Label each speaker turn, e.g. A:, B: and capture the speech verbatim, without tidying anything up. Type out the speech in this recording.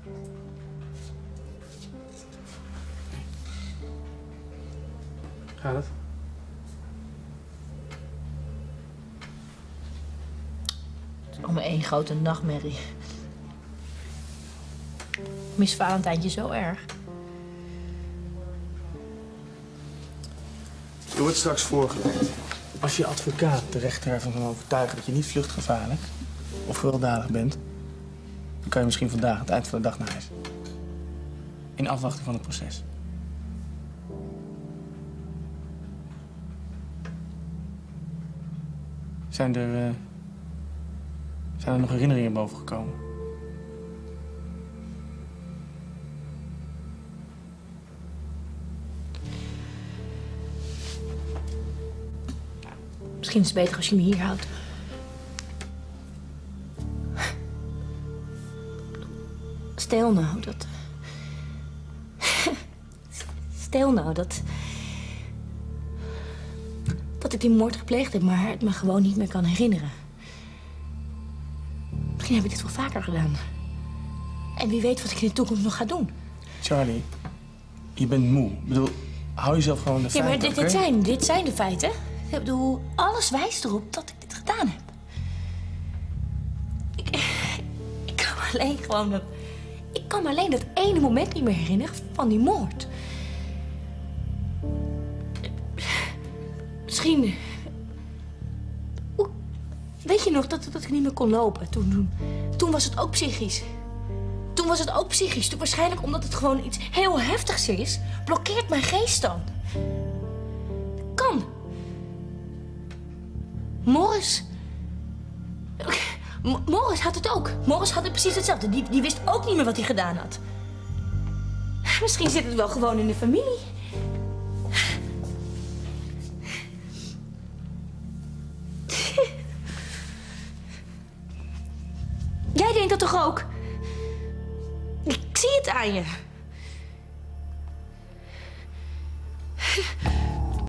A: Gaat het?
B: Het is allemaal één grote nachtmerrie. Ik mis Valentijntje zo erg.
A: Je wordt straks voorgeleid. Als je advocaat de rechter ervan kan overtuigen dat je niet vluchtgevaarlijk of gewelddadig bent, dan kan je misschien vandaag aan het eind van de dag naar huis. In afwachting van het proces. Zijn er, uh, zijn er nog herinneringen boven gekomen?
B: Misschien is het beter als je me hier houdt. Stel nou dat... Stel nou dat... dat ik die moord gepleegd heb, maar het me gewoon niet meer kan herinneren. Misschien heb ik dit wel vaker gedaan. En wie weet wat ik in de toekomst nog ga doen.
A: Charlie, je bent moe. Ik bedoel, hou jezelf gewoon de feiten,
B: Ja, maar dit,
A: okay?
B: dit, zijn, dit zijn de feiten. Ik bedoel, alles wijst erop dat ik dit gedaan heb. Ik, ik kan me alleen gewoon dat... Ik kan me alleen dat ene moment niet meer herinneren van die moord. Misschien... Oeh, weet je nog dat, dat ik niet meer kon lopen? Toen, toen, toen was het ook psychisch. Toen was het ook psychisch. Toen waarschijnlijk omdat het gewoon iets heel heftigs is, blokkeert mijn geest dan. Kan. Morris... M Morris had het ook. Morris had het precies hetzelfde. Die, die wist ook niet meer wat hij gedaan had. Misschien zit het wel gewoon in de familie. Jij denkt dat toch ook? Ik zie het aan je.